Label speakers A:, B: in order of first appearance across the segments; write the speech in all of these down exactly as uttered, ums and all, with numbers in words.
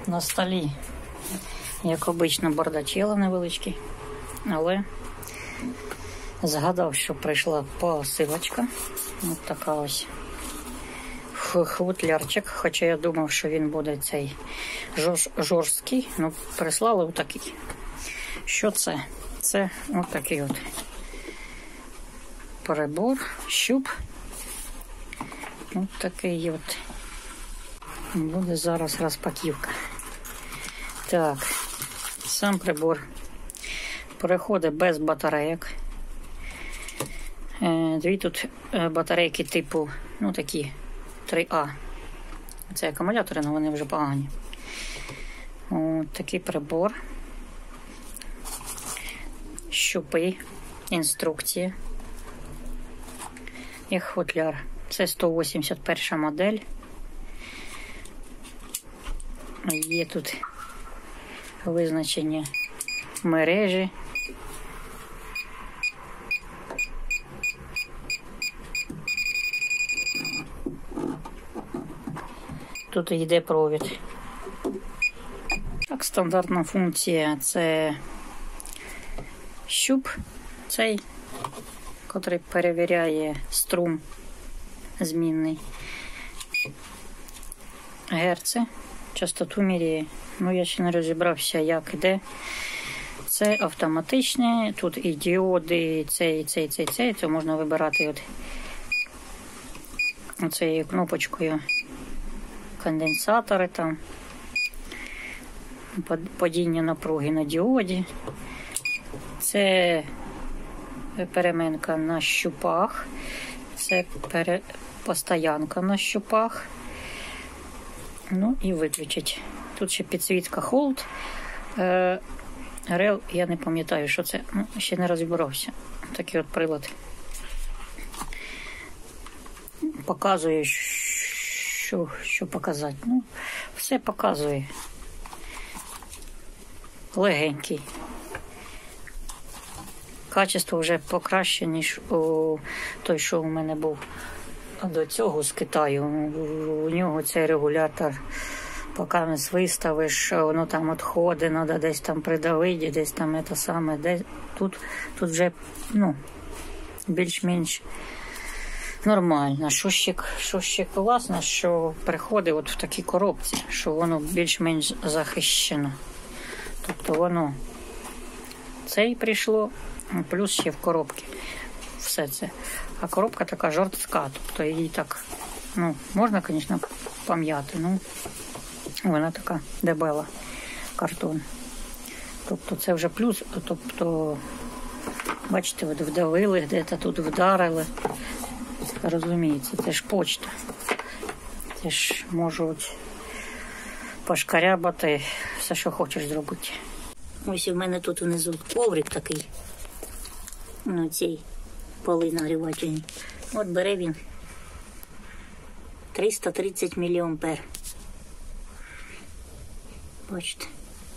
A: На столі, як обично, бардачела невеличкий, але згадав, що прийшла посилочка. Ось така ось хвутлярчик, хоча я думав, що він буде цей жорст, жорсткий, ну прислали отакий. Що це? Це ось такий от прибор, щуп. Ось такий от. Буде зараз розпаківка. Так, сам прибор переходить без батарейок. Дві тут батарейки типу, ну такі, три А. Це акумулятори, але вони вже погані. Ось такий прибор. Щупи, інструкція. І хвутляр. Це сто вісімдесят перша модель. Є тут визначення мережі. Тут йде провід. Так, стандартна функція – це щуп цей, котрий перевіряє струм змінний. Герци, частоту міряє. Ну, я ще не розібрався, як іде. Це автоматичне, тут і діоди, цей, цей, цей, цей. Це можна вибирати от оцією кнопочкою. Конденсатори там, падіння напруги на діоді. Це переминка на щупах, це пере... постоянка на щупах. Ну і виключить. Тут ще підсвітка холд. Е... Рел, я не пам'ятаю, що це, ну, ще не розібрався. Такий от прилад. Показує, що, що показати. Ну, все показує. Легенький. Качество вже покраще, ніж у той, що у мене був до цього з Китаю. У нього цей регулятор, поки не виставиш, воно там відходить, треба десь там придавити, десь там це саме. Десь. Тут, тут вже, ну, більш-менш нормально. Що ще, що ще класно, що приходить от в такій коробці, що воно більш-менш захищено. Тобто воно цей прийшло, плюс ще в коробці все це. А коробка така жорстка, тобто її так, ну, можна, звісно, пом'яти, ну, вона така дебела, картон. Тобто це вже плюс, тобто, бачите, вдавили, де-то тут вдарили. Розуміється, це ж почта. Це ж можуть пошкарябати, все, що хочеш зробити. Ось у мене тут внизу коврик такий, ну, цей поли нагрівательні. От бере він триста тридцять міліампер. Бачите.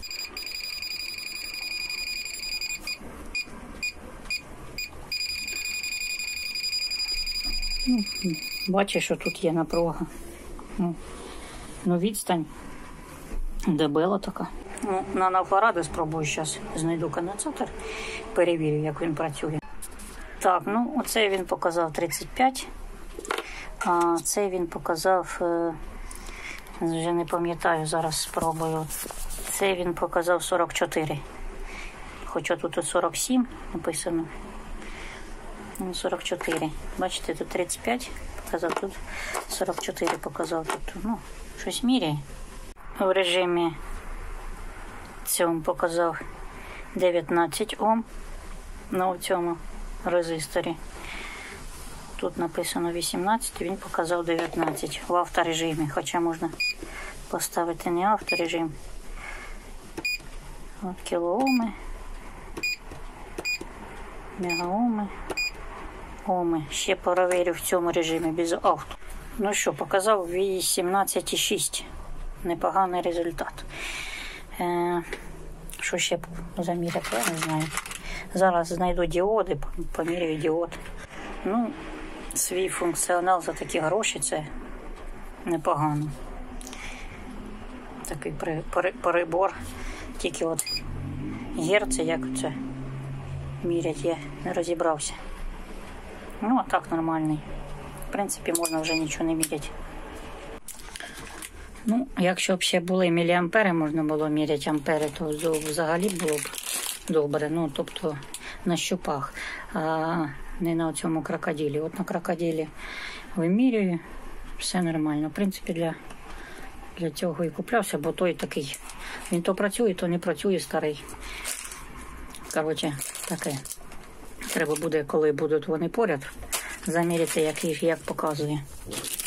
A: Ну, бачиш, що тут є напруга. Ну, ну відстань дебела така. Ну, на навфаради спробую зараз, знайду конденсатор, перевірю, як він працює. Так, ну оцей він показав тридцять п'ять, а цей він показав, вже не пам'ятаю, зараз спробую. Цей він показав сорок чотири. Хоча тут сорок сім написано. сорок чотири. Бачите, тут тридцять п'ять показав, тут сорок чотири показав. Тобто, ну, щось міряє. В режимі цьому показав дев'ятнадцять Ом на цьому резисторі. Тут написано вісімнадцять, він показав дев'ятнадцять в авторежимі, хоча можна поставити не авторежим. От кілооми, мегаоми, оми. Ще перевірю в цьому режимі без авто. Ну що, показав вісімнадцять і шість. Непоганий результат. Е, що ще заміряти, я не знаю. Зараз знайду діоди, поміряю діод. Ну, свій функціонал за такі гроші це непогано. такий при, при, перебор. Тільки от герці, як це мірять, я не розібрався. Ну, а так нормальний. В принципі, можна вже нічого не міряти. Ну, якщо б ще були міліампери, можна було міряти ампери, то взагалі було б добре. Ну, тобто на щупах, а не на цьому крокодилі. От на крокодилі вимірюю, все нормально. В принципі, для, для цього і куплявся, бо той такий, він то працює, то не працює, старий. Коротше, таке. Треба буде, коли будуть вони поряд, заміряти, як, як показує.